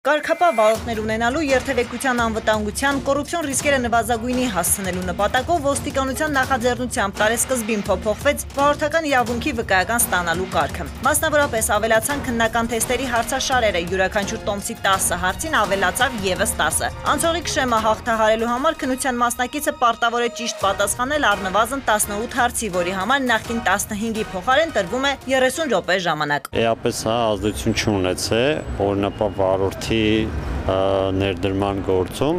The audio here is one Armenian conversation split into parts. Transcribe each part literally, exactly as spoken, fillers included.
Կարգապահ վարորդներ ունենալու երթևեկության անվտանգության կոռուպցիոն ռիսկերը նվազագույնի հասցնելու նպատակով ոստիկանության նախաձեռնությամբ տարեսկզբին փոփոխվեց վարորդական իրավունքի վկայական ստանալու կարգը։ Մասնավորապես ավելացան քննական թեստերի հարցաշարերը, յուրաքանչյուր տոմսի տասը հարցին ավելացավ ևս տասը։ Անցողիկ շեմը հաղթահարելու համար քննության մասնակիցը պարտավոր է ճիշտ պատասխանել առնվազն տասնութ հարցի, որի համար նախկին տասնհինգի փոխարեն տրվում է երեսուն րոպե ժամանակ։ Էապես հա ազդեցություն չունեցե, օրինակ վարորդի ներդրման գործում,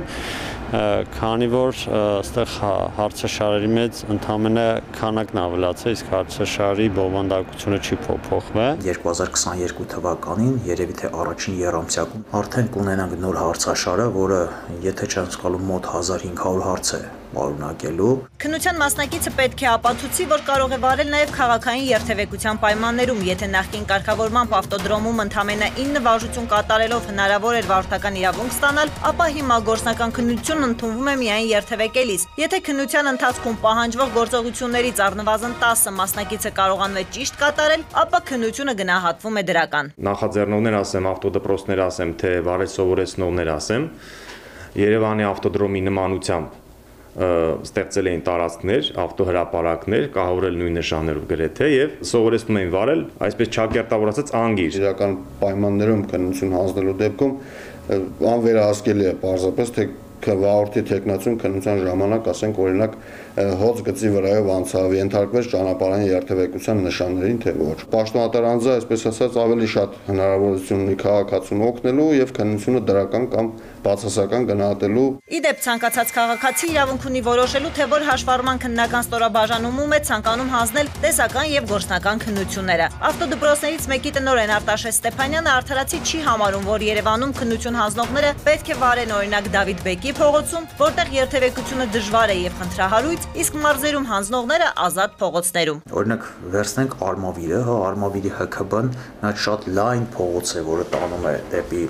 քանի որ այստեղ հարցաշարերի մեջ ընդամենը քանակն ավելացել, իսկ հարցաշարի բովանդակությունը չի փոփոխվել։ երկու հազար քսաներկու թվականին երևի թե առաջին եռամսյակում արդեն կունենանք նոր հարցաշարը, որը եթե չեմ սխալվում մոտ հազար հինգ հարյուր հարց է պարունակելու։ Քննության մասնակիցը պետք է ապացուցի, որ կարող է վարել նաև քաղաքային երթևեկության պայմաններում, եթե նախկին կարգավորմամբ ավտոդրոմում ընդամենը ինը վարժություն կատարելով հնարավոր էր վարորդական իրավունք ստանալ, ապա հիմա գործնական քննությունն ընդունվում է միայն երթևեկելիս։ Եթե քննության ընթացքում պահանջվող գործողություններից առնվազն տասը մասնակիցը կարողանում է ճիշտ կատարել, ապա քննությունը գնահատվում է դրական։ Նախաձեռնողներ ասեմ, ավտոդպրոցներ ասեմ, թե վարել սովորեցնողներ ասեմ, Երևանի ավտոդրոմի նմանությամբ ստեղծել էին տարածքներ, ավտոհրապարակներ, կահավորել նույն նշաններով գրեթե եւ սովորեցնում էին վարել, այսպես չակերտավորացած անգիր։ Իրական պայմաններում քննություն հանձնելու դեպքում անվերահսկելի է պարզապես թե վարորդի թեկնածուն քննության ժամանակ, ասենք օրինակ հոծ գծի վրայով անցավ, ենթարկվեց ճանապարհային երթևեկության նշաններին, թե ոչ։ Պաշտոնատար անձը, այսպես ասած, ավելի շատ հնարավորություն ունի քաղաքացուն օգնելու եւ քննությունը դրական կամ բացասական գնահատելու։ Իդեպ ցանկացած քաղաքացի իրավունք ունի որոշելու, թե որ հաշվառման քննական ստորաբաժանումում է ցանկանում հանձնել տեսական եւ գործնական քննությունները։ Ավտոդպրոցներից մեկի տնօրեն Արտաշես Ստեփանյանը արդարացի չի համարում, որ Երևանում քննություն հանձնողները պետք է վարեն օրինակ Դավիթ Բեկի փողոցում, որտեղ երթևեկությունը դժվար է եւ խնդրահարույց, իսկ մարզերում հանձնողները ազատ փողոցներում։ Օրինակ վերցնենք Արմավիրը, հա, Արմավիրի Հ K B-ն նա շատ լայն փողոց է, որը տանում է դեպի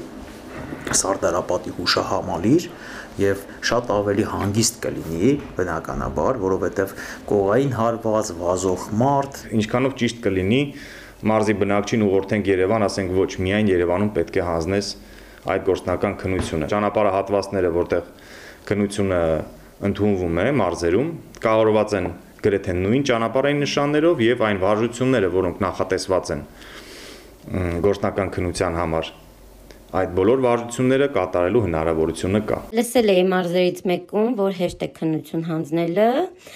Սարդարապատի հուշահամալիր եւ շատ ավելի հանգիստ կլինի բնականաբար, որովհետեւ կողային հարված, վազող մարդ, ինչքանով ճիշտ կլինի մարզի բնակչին ուղղորդենք Երևան, ասենք ոչ միայն Երևանում պետք է հանձնես այդ գործնական քննությունը։ Ճանապարհահատվածները, որտեղ քննությունը ընդունվում է մարզերում, կառավարված են գրեթե նույն ճանապարհային նշաններով եւ այն վարժությունները, որոնք նախատեսված են գործնական քննության համար, այդ բոլոր վարժությունները կատարելու հնարավորությունը կա։ Լսել էի մարզերից մեկում, որ հեշտ է քննություն հանձնելը,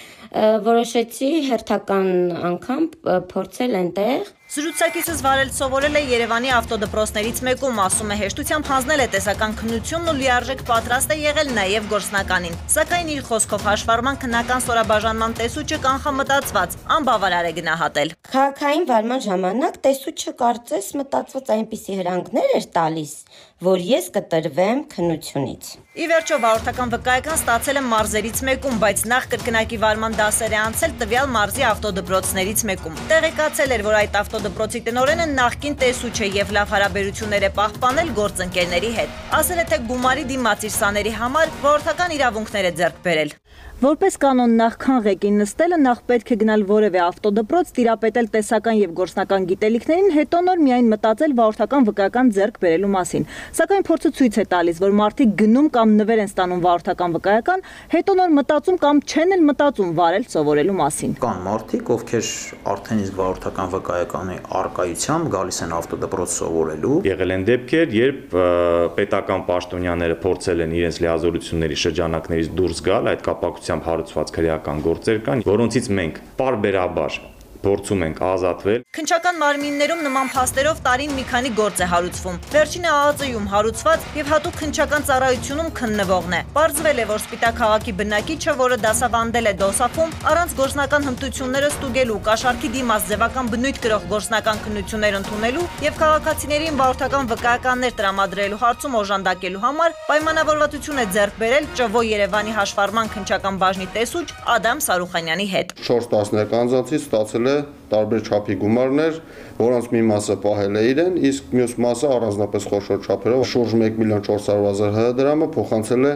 որոշեցի հերթական անգամ փորձել այնտեղ։ Զրուցակիցս վարել սովորել է Երևանի ավտոդպրոցներից մեկում, ասում է հեշտությամբ հանձնել է տեսական քննությունն ու լիարժեք պատրաստ է եղել նաև գործնականին։ Սակայն իր խոսքով հաշվառման քննական ստորաբաժանման տեսուչը կանխամտածված, անբավարար է գնահատել։ Քաղաքային վարման ժամանակ տեսուչը կարծես մտածված այնպիսի հրանգներ էր տալիս, որ ես կտրվեմ քննությունից։ Ի վերջո վարորդական վկայական ստացել եմ մարզերից մեկում, բայց նախ կրկնակի վարման դասեր է անցել տվյալ մարզի ավտոդպրոցներից մեկում։ Տեղեկացել էր, որ այդ ավտոդպրոցի տնօրենը նախկին տեսուչ է եւ լավ հարաբերություններ է պահպանել գործընկերների հետ։ Ասել է, թե գումարի դիմաց իր սաների համար վարորդական իրավունքներ է ձեռք բերել։ Որպես կանոն նախքան ղեկին նստելը նախ պետք է գնալ որևէ ավտոդպրոց, տիրապետել տեսական եւ գործնական գիտելիքներին, հետո նոր միայն մտածել վարորդական վկայական ձեռք բերելու մասին։ Սակայն փորձը ցույց է տալիս, որ մարդիկ գնում կամ նվեր են ստանում վարորդական վկայական, հետո նոր մտածում կամ չեն էլ մտածում վարել սովորելու մասին։ Կան մարդիկ, ովքեր արդեն իսկ վարորդական վկայականի առկայությամբ գալիս են ավտոդպրոց սովորելու։ Եղել են դեպքեր, երբ պետական պաշտոնյաները փորձել են իրենց լիազորությունների շրջանակներից դուրս գալ, այդ կապակցությամբ հարուցված քրեական գործեր կան, որոնցից մենք պարբերաբար փորձում ենք ազատվել։ Քննչական մարմիններում նման փաստերով տարին մի քանի գործ է հարուցվում։ Վերջինը Ա Ծ Յում հարուցված եւ հատուկ քննչական ծառայությունում քննվողն է։ Պարզվել է, որ Սպիտակ քաղաքի բնակիչը, որը դասավանդել է դոսաֆում, առանց գործնական հմտությունները ստուգելու, կաշառքի դիմաց ձևական բնույթ կրող գործնական քննություններ ընդունելու եւ քաղաքացիներին վարորդական վկայականներ տրամադրելու հարցում օժանդակելու համար պայմանավորվածություն է ձեռք բերել Ճ V Երևանի հաշվառման քննչական բաժնի տեսուչ Ադամ Սարուխանյանի հետ։ չորս տասներկու անձանցից ստացել է տարբեր չափի գումարներ, որոնց մի մասը պահել է իրեն, իսկ մյուս մասը առանձնապես խոշոր չափերով շուրջ մեկ միլիոն չորս հարյուր հազար Հ դրամը փոխանցել է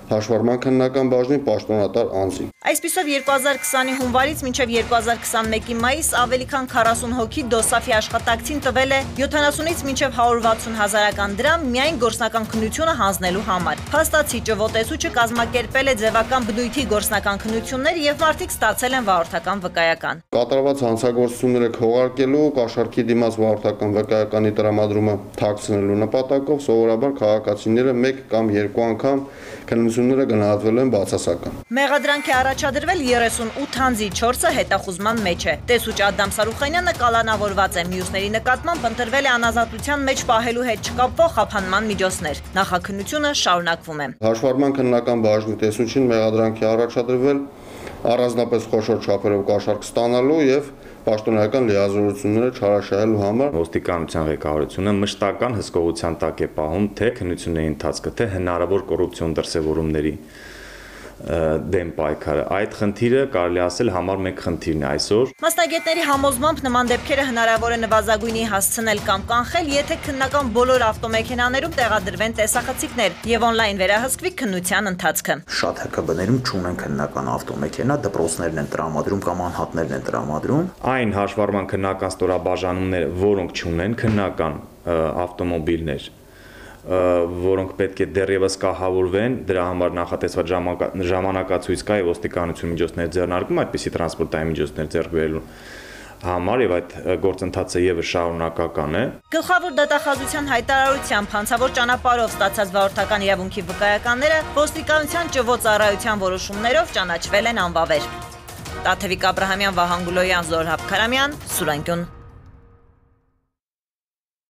հաշվառման քննական բաժնի պաշտոնատար անձին։ Այսպիսով երկու հազար քսանի հունվարից մինչև երկու հազար քսանմեկի մայիս ավելի քան քառասուն հոգի դոսաֆի աշխատակցին տվել է յոթանասունից մինչև հարյուր վաթսուն հազարական դրամ միայն գործնական քննությունը հանձնելու համար։ Փաստացի ճվոտեցուչը կազմակերպել է ձևական բնույթի գործնական քննություններ եւ մարդիկ ստացել են վարորդական վկայական։ Կատարված հանցագործությունները քողարկելու, կաշառքի դիմաց վարորդական վկայականի տրամադրումը թաքցնելու նպատակով սովորաբար քաղաքացիները մեկ կամ երկու անգամ քննությունները գնահատվել են բացասական։ Մեղադրանք է առաջադրվել երեսունութ անձի չորսը հետախուզման մեջ է։ Տեսուչ Ադամ Սարուխանյանը կալանավորված է, մյուսների նկատմամբ ընտրվել է անազատության մեջ պահելու հետ չկապվող խափանման միջոցներ։ Նախաքննությունը շարունակվում է։ Հաշվառման քննական բաժնի տեսուչին մեղադրանքի առաջադրվել առանձնապես խոշոր չափերով կաշառք ստանալու եւ պաշտոնական լիազորությունները չարաշահելու համար ոստիկանության ղեկավարությունը մշտական հսկողության տակ է պահում թե քննությունների ընթացքը, թե հնարավոր կոռուպցիոն դրսևորումների դեմ պայքարը։ Այդ խնդիրը կարելի ասել համար մեկ խնդիրն է այսօր։ Մասնագետների համոզմամբ նման դեպքերը հնարավոր է նվազագույնի հասցնել կամ կանխել, եթե քննական բոլոր ավտոմեքենաներում տեղադրվեն տեսախցիկներ եւ օնլայն վերահսկվի քննության ընթացքը։ Շատ Հ Ք B-ներում չունեն քննական ավտոմեքենա, դպրոցներն են տրամադրում կամ անհատներն են տրամադրում։ Այն հաշվառման քննական ստորաբաժանումները, որոնք չունեն քննական ավտոմոբիլներ, որոնք պետք է դեռևս կահավորվեն, դրա համար նախատեսված ժամանակացույց կա եւ ոստիկանություն միջոցներ ձեռնարկում այդպիսի տրանսպորտային միջոցներ ձեռք բերելու համար եւ այդ գործընթացը եւս շարունակական է։ Գլխավոր դատախազության հայտարարությամբ հանցավոր ճանապարհով ստացած վարորդական իրավունքի վկայականները ոստիկանության ճվոտ ծառայության որոշումներով ճանաչվել են անվավեր։ Տաթև Աբրահամյան, Վահան Գուլոյան, Զորհաբ Քարամյան, Սուր անկյուն։